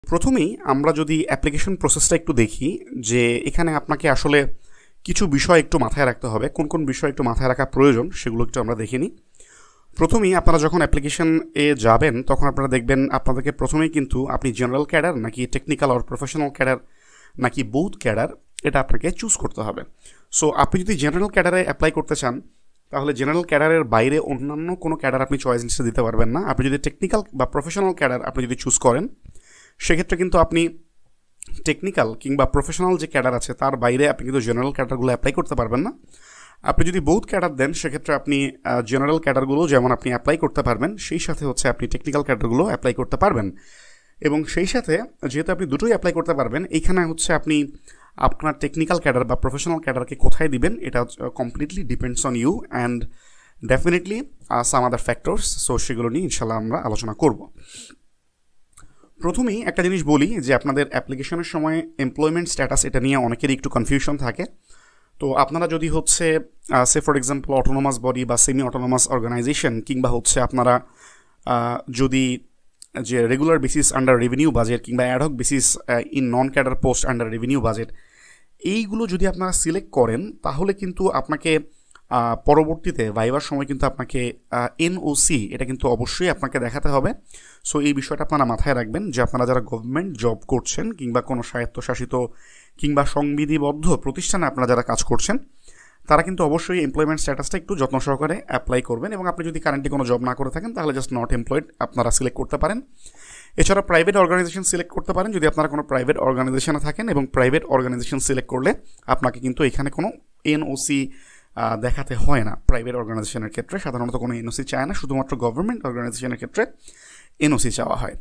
প্রথমেই আমরা যদি অ্যাপ্লিকেশন প্রসেসটা একটু দেখি যে এখানে আপনাকে আসলে কিছু বিষয় একটু মাথায় রাখতে হবে, কোন কোন বিষয় একটু মাথায় রাখা প্রয়োজন সেগুলো একটু আমরা দেখে নিই। প্রথমেই আপনারা যখন অ্যাপ্লিকেশনে যাবেন তখন আপনারা দেখবেন আপনাদেরকে প্রথমেই কিন্তু আপনি জেনারেল ক্যাডার নাকি টেকনিক্যাল অর প্রফেশনাল ক্যাডার নাকি বোথ ক্যাডার এটা আপনাকে চুজ করতে হবে। সো আপনি যদি জেনারেল ক্যাডারে অ্যাপ্লাই করতে চান তাহলে জেনারেল ক্যাডারের বাইরে অন্যান্য কোনো ক্যাডার আপনি চয়েস লিস্টে দিতে পারবেন না। আপনি যদি টেকনিক্যাল বা প্রফেশনাল ক্যাডার আপনি যদি চুজ করেন সেক্ষেত্রে কিন্তু আপনি টেকনিক্যাল কিংবা প্রফেশনাল যে ক্যাডার আছে তার বাইরে আপনি কিন্তু জেনারেল ক্যাডারগুলো অ্যাপ্লাই করতে পারবেন না। আপনি যদি বোথ ক্যাডার দেন সেক্ষেত্রে আপনি জেনারেল ক্যাডারগুলো যেমন আপনি অ্যাপ্লাই করতে পারবেন সেই সাথে হচ্ছে আপনি টেকনিক্যাল ক্যাডারগুলো অ্যাপ্লাই করতে পারবেন। এবং সেই সাথে যেহেতু আপনি দুটোই অ্যাপ্লাই করতে পারবেন এইখানে হচ্ছে আপনি আপনার টেকনিক্যাল ক্যাডার বা প্রফেশনাল ক্যাডারকে কোথায় দিবেন এটা completely depends on you and definitely some other factors. So সেগুলো নিয়ে ইনশাল্লাহ আমরা আলোচনা করব। প্রথমেই একটা জিনিস বলি যে আপনাদের অ্যাপ্লিকেশনের সময় এমপ্লয়মেন্ট স্ট্যাটাস এটা নিয়ে অনেকেরই একটু কনফিউশন থাকে। তো আপনারা যদি হচ্ছে say for example autonomous body বা সেমি অটোনোমাস অর্গানাইজেশন কিংবা হচ্ছে আপনারা যদি যে regular basis under revenue budget কিংবা ad hoc basis in non cadre post under revenue budget এইগুলো যদি আপনারা সিলেক্ট করেন তাহলে কিন্তু আপনাকে পরবর্তীতে ভাইবার সময় কিন্তু আপনাকে এনওসি এটা কিন্তু অবশ্যই আপনাকে দেখাতে হবে। সো এই বিষয়টা আপনারা মাথায় রাখবেন যে আপনারা যারা গভর্নমেন্ট জব করছেন কিংবা কোনো স্বায়ত্তশাসিত কিংবা সংবিধিবদ্ধ প্রতিষ্ঠানে আপনারা যারা কাজ করছেন তারা কিন্তু অবশ্যই এমপ্লয়মেন্ট স্ট্যাটাসটা একটু যত্ন সহকারে অ্যাপ্লাই করবেন। এবং আপনি যদি কারেন্টলি কোনো জব না করে থাকেন তাহলে জাস্ট নট এমপ্লয়েড আপনারা সিলেক্ট করতে পারেন। এছাড়া প্রাইভেট অর্গানাইজেশন সিলেক্ট করতে পারেন যদি আপনারা কোনো প্রাইভেট অর্গানাইজেশনে থাকেন, এবং প্রাইভেট অর্গানাইজেশন সিলেক্ট করলে আপনাকে কিন্তু এখানে কোনো এনওসি দেখাতে হয় না। প্রাইভেট অর্গানাইজেশনের ক্ষেত্রে সাধারণত কোনো এনওসি চায় না, শুধুমাত্র গভর্নমেন্ট অর্গানাইজেশনের ক্ষেত্রে এনওসি চাওয়া হয়।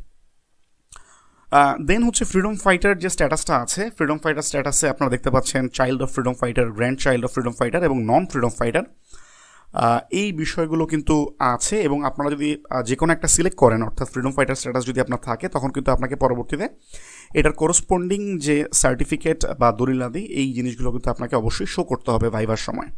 দেন হচ্ছে ফ্রিডম ফাইটার যে স্ট্যাটাসটা আছে, ফ্রিডম ফাইটার স্ট্যাটাসে আপনারা দেখতে পাচ্ছেন child of freedom fighter, grand child of freedom fighter এবং নন ফ্রিডম ফাইটার, এই বিষয়গুলো কিন্তু আছে। এবং আপনারা যদি যে কোনো একটা সিলেক্ট করেন অর্থাৎ ফ্রিডম ফাইটার স্ট্যাটাস যদি আপনার থাকে তখন কিন্তু আপনাকে পরবর্তীতে এটার করসপন্ডিং যে সার্টিফিকেট বা দলিলাদি এই জিনিসগুলো কিন্তু আপনাকে অবশ্যই শো করতে হবে ভাইবার সময়।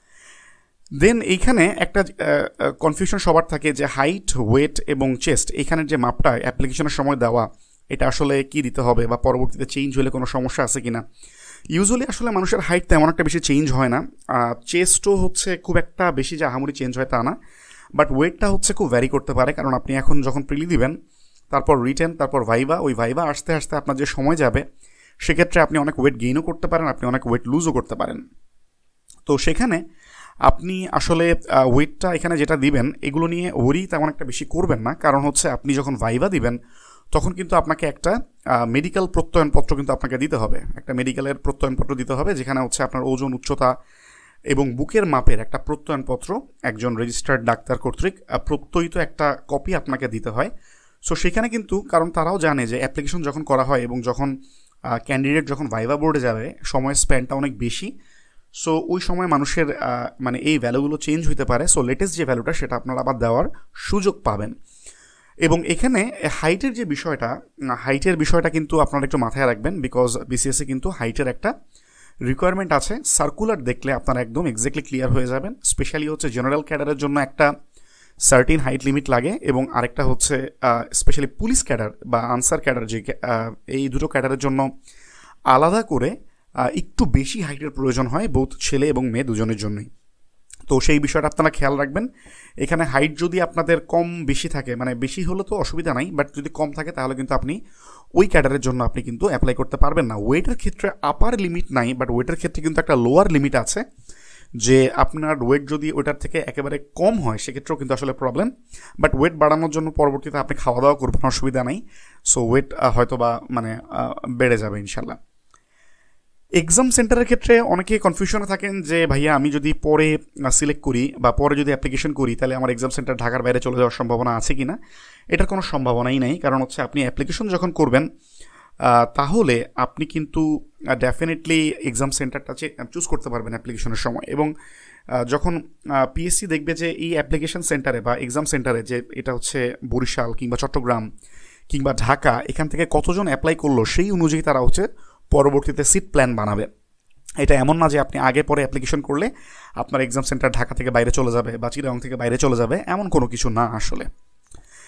দেন এইখানে একটা কনফিউশন সবার থাকে যে হাইট, ওয়েট এবং চেস্ট এইখানের যে মাপটা অ্যাপ্লিকেশনের সময় দেওয়া এটা আসলে কি দিতে হবে বা পরবর্তীতে চেঞ্জ হলে কোনো সমস্যা আছে কিনা। ইউজুয়ালি আসলে মানুষের হাইট তেমন একটা বেশি চেঞ্জ হয় না, চেস্টও হচ্ছে খুব একটা বেশি যে আহামরি চেঞ্জ হয় তা না, বাট ওয়েটটা হচ্ছে খুব ভ্যারি করতে পারে। কারণ আপনি এখন যখন প্রিলি দিবেন তারপর রিটেন তারপর ভাইবা, ওই ভাইবা আসতে আসতে আপনার যে সময় যাবে সেক্ষেত্রে আপনি অনেক ওয়েট গেইনও করতে পারেন, আপনি অনেক ওয়েট লুজও করতে পারেন। তো সেখানে আপনি আসলে ওয়েটটা এখানে যেটা দিবেন এগুলো নিয়ে ওরি তেমন একটা বেশি করবেন না। কারণ হচ্ছে আপনি যখন ভাইবা দিবেন তখন কিন্তু আপনাকে একটা মেডিকেল প্রত্যয়নপত্র কিন্তু আপনাকে দিতে হবে, একটা মেডিকেলের প্রত্যয়নপত্র দিতে হবে যেখানে হচ্ছে আপনার ওজন, উচ্চতা এবং বুকের মাপের একটা প্রত্যয়নপত্র একজন রেজিস্টার্ড ডাক্তার কর্তৃক প্রত্যয়িত একটা কপি আপনাকে দিতে হয়। সো সেখানে কিন্তু কারণ তারাও জানে যে অ্যাপ্লিকেশন যখন করা হয় এবং যখন ক্যান্ডিডেট যখন ভাইভা বোর্ডে যাবে সময়ের স্প্যানটা অনেক বেশি। সো ওই সময় মানুষের মানে এই ভ্যালুগুলো চেঞ্জ হতে পারে। সো লেটেস্ট যে ভ্যালুটা সেটা আপনারা আবার দেওয়ার সুযোগ পাবেন। এবং এখানে হাইটের যে বিষয়টা, হাইটের বিষয়টা কিন্তু আপনারা একটু মাথায় রাখবেন, বিকজ বিসিএসে কিন্তু হাইটের একটা রিকোয়ারমেন্ট আছে। সার্কুলার দেখলে আপনারা একদম এক্স্যাক্টলি ক্লিয়ার হয়ে যাবেন। স্পেশালি হচ্ছে জেনারেল ক্যাডারের জন্য একটা সার্টিন হাইট লিমিট লাগে, এবং আরেকটা হচ্ছে স্পেশালি পুলিশ ক্যাডার বা আনসার ক্যাডার, যে এই দুটো ক্যাডারের জন্য আলাদা করে একটু বেশি হাইটের প্রয়োজন হয়, বোথ ছেলে এবং মেয়ে দুজনের জন্যই। তো সেই বিষয়টা আপনারা খেয়াল রাখবেন। এখানে হাইট যদি আপনাদের কম বেশি থাকে, মানে বেশি হলে তো অসুবিধা নাই, বাট যদি কম থাকে তাহলে কিন্তু আপনি ওই ক্যাডারের জন্য আপনি কিন্তু অ্যাপ্লাই করতে পারবেন না। ওয়েটের ক্ষেত্রে আপার লিমিট নাই, বাট ওয়েটের ক্ষেত্রে কিন্তু একটা লোয়ার লিমিট আছে, যে আপনার ওয়েট যদি ওইটার থেকে একেবারে কম হয় সেক্ষেত্রেও কিন্তু আসলে প্রবলেম। বাট ওয়েট বাড়ানোর জন্য পরবর্তীতে আপনি খাওয়া দাওয়া করবেন, অসুবিধা নাই। সো ওয়েট হয়তো বা মানে বেড়ে যাবে ইনশাল্লাহ। এক্সাম সেন্টারের ক্ষেত্রে অনেকে কনফিউশনে থাকেন যে ভাইয়া আমি যদি পরে সিলেক্ট করি বা পরে যদি অ্যাপ্লিকেশন করি তাহলে আমার এক্সাম সেন্টার ঢাকার বাইরে চলে যাওয়ার সম্ভাবনা আছে কি না। এটার কোনো সম্ভাবনাই নেই, কারণ হচ্ছে আপনি অ্যাপ্লিকেশন যখন করবেন তাহলে আপনি কিন্তু ডেফিনেটলি এক্সাম সেন্টারটা চুজ করতে পারবেন অ্যাপ্লিকেশনের সময়। এবং যখন পিএসসি দেখবে যে এই অ্যাপ্লিকেশন সেন্টারে বা এক্সাম সেন্টারে যে এটা হচ্ছে বরিশাল কিংবা চট্টগ্রাম কিংবা ঢাকা, এখান থেকে কতজন অ্যাপ্লাই করলো সেই অনুযায়ী তারা হচ্ছে পরবর্তীতে সিট প্ল্যান বানাবে। এটা এমন না যে আপনি আগে পরে অ্যাপ্লিকেশন করলে আপনার এক্সাম সেন্টার ঢাকা থেকে বাইরে চলে যাবে বা চিটাগং থেকে বাইরে চলে যাবে, এমন কোনো কিছু না আসলে।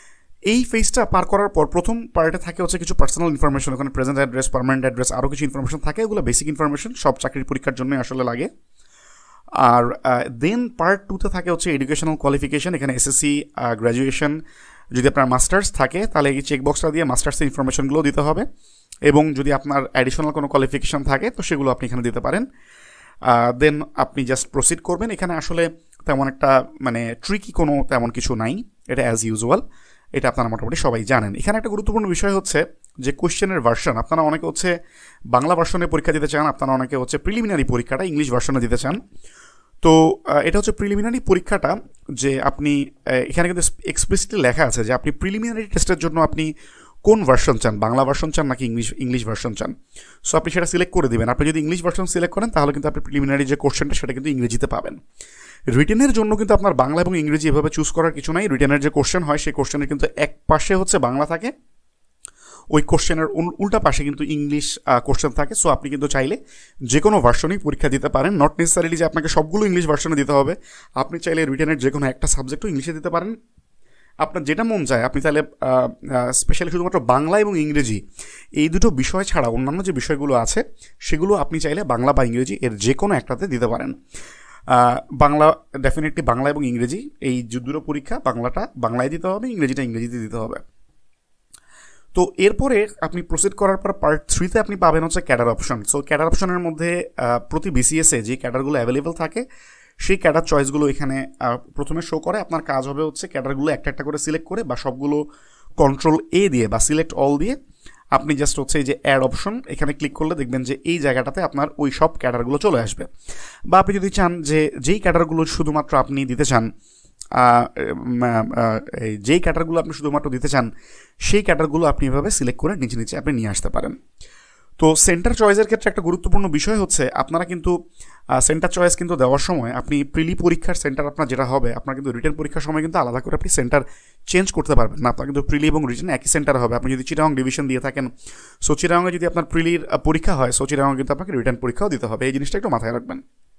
এই ফেজটা পার করার পর প্রথম পার্টে থাকে হচ্ছে কিছু পার্সোনাল ইনফরমেশন, ওখানে প্রেজেন্ট অ্যাড্রেস, পার্মানেন্ট অ্যাড্রেস, আরও কিছু ইনফরমেশন থাকে, এগুলো বেসিক ইনফরমেশন, সব চাকরির পরীক্ষার জন্যই আসলে লাগে। আর দেন পার্ট 2তে থাকে হচ্ছে এডুকেশনাল কোয়ালিফিকেশন, এখানে এসএসসি, গ্র্যাজুয়েশন, যদি আপনার মাস্টার্স থাকে তাহলে এই চেকবক্সটা দিয়ে মাস্টার্সের ইনফরমেশনগুলো দিতে হবে, এবং যদি আপনার অ্যাডিশনাল কোনো কোয়ালিফিকেশন থাকে তো সেগুলো আপনি এখানে দিতে পারেন। দেন আপনি জাস্ট প্রসিড করবেন। এখানে আসলে তেমন একটা মানে ট্রিকি কোনো তেমন কিছু নাই, এটা অ্যাজ ইউজুয়াল, এটা আপনারা মোটামুটি সবাই জানেন। এখানে একটা গুরুত্বপূর্ণ বিষয় হচ্ছে যে কোয়েশ্চেনের ভার্সন, আপনারা অনেকে হচ্ছে বাংলা ভার্সনে পরীক্ষা দিতে চান, আপনারা অনেকে হচ্ছে প্রিলিমিনারি পরীক্ষাটা ইংলিশ ভার্সনে দিতে চান। তো এটা হচ্ছে প্রিলিমিনারি পরীক্ষাটা, যে আপনি এখানে কিন্তু এক্সপ্লিসিটলি লেখা আছে যে আপনি প্রিলিমিনারি টেস্টের জন্য আপনি কোন ভার্সন চান, বাংলা ভার্সন চান নাকি ইংলিশ ভার্সন চান। সো আপনি সেটা সিলেক্ট করে দেবেন। আপনি যদি ইংলিশ ভার্সন সিলেক্ট করেন তাহলে কিন্তু আপনি প্রিলিমিনারি যে কোশ্চেনটা সেটা কিন্তু ইংরেজিতে পাবেন। রিটেনের জন্য কিন্তু আপনার বাংলা এবং ইংরেজি এভাবে চুজ করার কিছু নাই। রিটেনের যে কোশ্চেন হয় সেই কোশ্চেনের কিন্তু এক পাশে হচ্ছে বাংলা থাকে, ওই কোশ্চেনের উল্টা পাশে কিন্তু ইংলিশ কোশ্চেন থাকে। সো আপনি কিন্তু চাইলে যে কোনো ভার্সনেই পরীক্ষা দিতে পারেন, নট নেসেসারিলি যে আপনাকে সবগুলো ইংলিশ ভার্সনে দিতে হবে। আপনি চাইলে রিটেনের যে কোনো একটা সাবজেক্টও ইংলিশে দিতে পারেন, আপনার যেটা মন চায়। আপনি তাহলে স্পেশালি শুধুমাত্র বাংলা এবং ইংরেজি এই দুটো বিষয় ছাড়া অন্যান্য যে বিষয়গুলো আছে সেগুলো আপনি চাইলে বাংলা বা ইংরেজি এর যে কোনো একটাতে দিতে পারেন। বাংলা ডেফিনেটলি বাংলা এবং ইংরেজি এই দুটো পরীক্ষা, বাংলাটা বাংলায় দিতে হবে, ইংরেজিটা ইংরেজিতে দিতে হবে। তো এরপরে আপনি প্রসিড করার পর পার্ট 3তে আপনি পাবেন হচ্ছে ক্যাডার অপশন। সো ক্যাডার অপশনের মধ্যে প্রতি বিসিএসে যে ক্যাডারগুলো অ্যাভেলেবেল থাকে সেই ক্যাডার চয়েসগুলো এখানে প্রথমে শো করে। আপনার কাজ হবে হচ্ছে ক্যাডারগুলো একটা একটা করে সিলেক্ট করে বা সবগুলো কন্ট্রোল এ দিয়ে বা সিলেক্ট অল দিয়ে আপনি জাস্ট হচ্ছে এই যে অ্যাড অপশন এখানে ক্লিক করলে দেখবেন যে এই জায়গাটাতে আপনার ওই সব ক্যাডারগুলো চলে আসবে। বা আপনি যদি চান যে যেই ক্যাডারগুলো শুধুমাত্র আপনি দিতে চান, যেই ক্যাডারগুলো আপনি শুধুমাত্র দিতে চান সেই ক্যাডারগুলো আপনি এভাবে সিলেক্ট করে নিচে নিচে আপনি নিয়ে আসতে পারেন। তো সেন্টার চয়েসের ক্ষেত্রে একটা গুরুত্বপূর্ণ বিষয় হচ্ছে আপনারা কিন্তু সেন্টার চয়েস কিন্তু দেওয়ার সময় আপনি প্রিলি পরীক্ষার সেন্টার আপনার যেটা হবে, আপনার কিন্তু রিটেন পরীক্ষার সময় কিন্তু আলাদা করে আপনি সেন্টার চেঞ্জ করতে পারবেন না। আপনার কিন্তু প্রিলি এবং রিটেন একই সেন্টার হবে। আপনি যদি চিটাগং ডিভিশন দিয়ে থাকেন, সো চিটাগংয়ে যদি আপনার প্রিলির পরীক্ষা হয়, সো চিটাগংয়ে কিন্তু আপনাকে রিটেন পরীক্ষাও দিতে হবে। এই জিনিসটা একটু মাথায় রাখবেন।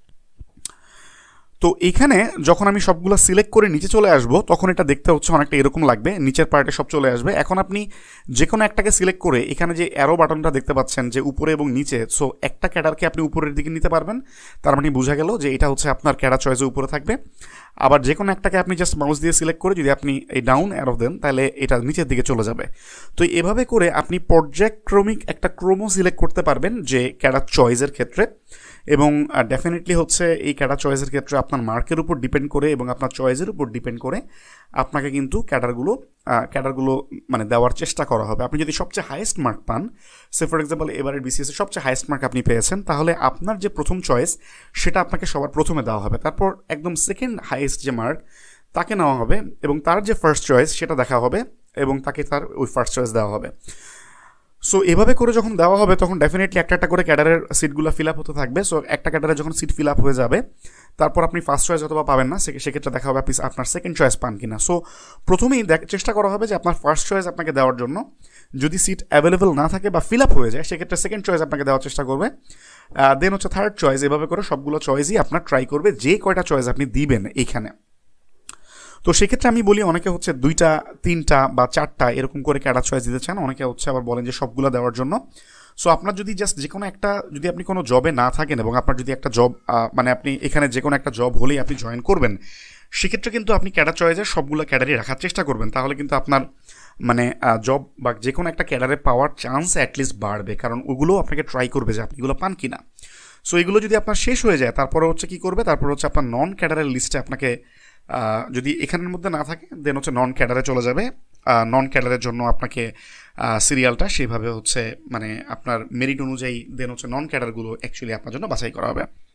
তো এইখানে যখন আমি সবগুলো সিলেক্ট করে নিচে চলে আসবো তখন এটা দেখতে হচ্ছে অনেকটা এরকম লাগবে, নিচের পার্টে সব চলে আসবে। এখন আপনি যে কোনো একটাকে সিলেক্ট করে এখানে যে অ্যারো বাটনটা দেখতে পাচ্ছেন যে উপরে এবং নিচে, সো একটা ক্যাডারকে আপনি উপরের দিকে নিতে পারবেন, তার মানে বোঝা গেল যে এটা হচ্ছে আপনার ক্যাডার চয়েসে উপরে থাকবে। আবার যে কোনো একটাকে আপনি জাস্ট মাউস দিয়ে সিলেক্ট করে যদি আপনি এই ডাউন অ্যারো দেন তাহলে এটা নিচের দিকে চলে যাবে। তো এভাবে করে আপনি পর্যায়ক্রমিক একটা ক্রমও সিলেক্ট করতে পারবেন যে ক্যাডার চয়েসের ক্ষেত্রে। এবং ডেফিনেটলি হচ্ছে এই ক্যাডার চয়েসের ক্ষেত্রে আপনার মার্কের উপর ডিপেন্ড করে এবং আপনার চয়েসের উপর ডিপেন্ড করে আপনাকে কিন্তু ক্যাডারগুলো মানে দেওয়ার চেষ্টা করা হবে। আপনি যদি সবচেয়ে হাইয়েস্ট মার্ক পান, সে ফর এক্সাম্পল এবারের বিসিএসের সবচেয়ে হাইয়েস্ট মার্ক আপনি পেয়েছেন, তাহলে আপনার যে প্রথম চয়েস সেটা আপনাকে সবার প্রথমে দেওয়া হবে। তারপর একদম সেকেন্ড হাইয়েস্ট যে মার্ক তাকে নেওয়া হবে এবং তার যে ফার্স্ট চয়েস সেটা দেখা হবে এবং তাকে তার ওই ফার্স্ট চয়েস দেওয়া হবে। সো এভাবে করে যখন দেওয়া হবে তখন ডেফিনেটলি একটা একটা করে ক্যাডারের সিটগুলো ফিল আপ হতে থাকবে। সো একটা ক্যাডারে যখন সিট ফিল আপ হয়ে যাবে তারপর আপনি ফার্স্ট চয়েস অথবা পাবেন না, সেক্ষেত্রে দেখা হবে আপনি আপনার সেকেন্ড চয়েস পান কিনা। সো প্রথমেই চেষ্টা করা হবে যে আপনার ফার্স্ট চয়েস আপনাকে দেওয়ার জন্য, যদি সিট অ্যাভেলেবল না থাকে বা ফিল আপ হয়ে যায় সেক্ষেত্রে সেকেন্ড চয়েস আপনাকে দেওয়ার চেষ্টা করবে, দেন হচ্ছে থার্ড চয়েস। এভাবে করে সবগুলো চয়েসই আপনার ট্রাই করবে যে কয়টা চয়েস আপনি দিবেন এইখানে। তো সেক্ষেত্রে আমি বলি অনেকে হচ্ছে 2টা 3টা বা 4টা এরকম করে ক্যাডার চয়েস দিতে চান, অনেকে হচ্ছে আবার বলেন যে সবগুলো দেওয়ার জন্য। সো আপনার যদি জাস্ট যে কোনো একটা, যদি আপনি কোনো জবে না থাকেন এবং আপনার যদি একটা জব মানে আপনি এখানে যে কোনো একটা জব হলেই আপনি জয়েন করবেন, সেক্ষেত্রে কিন্তু আপনি ক্যাডার চয়েসের সবগুলো ক্যাডারই রাখার চেষ্টা করবেন, তাহলে কিন্তু আপনার মানে জব বা যে কোনো একটা ক্যাডারে পাওয়ার চান্স অ্যাটলিস্ট বাড়বে, কারণ ওগুলো আপনাকে ট্রাই করবে যে আপনি এগুলো পান কিনা। সো এগুলো যদি আপনার শেষ হয়ে যায় তারপরে হচ্ছে কী করবে, তারপর হচ্ছে আপনার নন ক্যাডারের লিস্টে আপনাকে যদি এখানের মধ্যে না থাকে দেন হচ্ছে নন ক্যাডারে চলে যাবে। নন ক্যাডারের জন্য আপনাকে সিরিয়ালটা সেভাবে হচ্ছে মানে আপনার মেরিট অনুযায়ী দেন হচ্ছে নন ক্যাডারগুলো অ্যাকচুয়ালি আপনার জন্য বাছাই করা হবে।